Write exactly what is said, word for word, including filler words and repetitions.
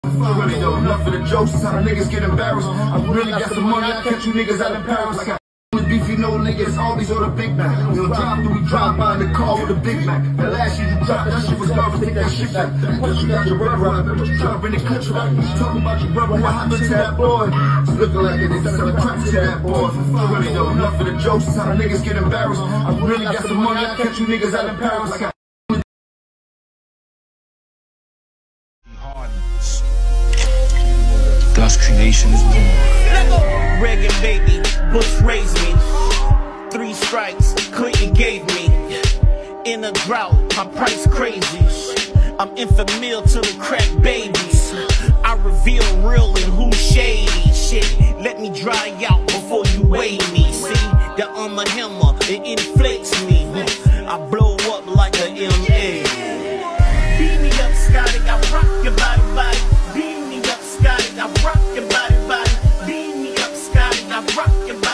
I really know enough of the jokes, how the niggas get embarrassed. I really got some money, I catch you niggas out in Paris. Like I beef, you know niggas always on the Big Mac. You know, drive through, we drive by in the car with a Big Mac. The last year you dropped, that shit was garbage, take that shit back. Plus you got your rubber out, but you trying to bring the country back. You talking about your brother, what happened to that boy? It's looking like they selling crack to that boy. I really know enough of the jokes, how the niggas get embarrassed. I really got some money, I catch you niggas out in Paris. Like I God's creation is born. Reggae baby, Bush raised me. Three strikes, Clinton gave me. In a drought, my price crazy. I'm infamil to the crack babies. I reveal real and who's shady. Shit, let me dry out before you weigh me. See, the I'm a hammer, it inflates me. I blow up like a M A. Beat me up, Scotty, I rock your body, body. Beat me up, Scotty, I rock your body, body. Beat me up, Scotty, I rock your body.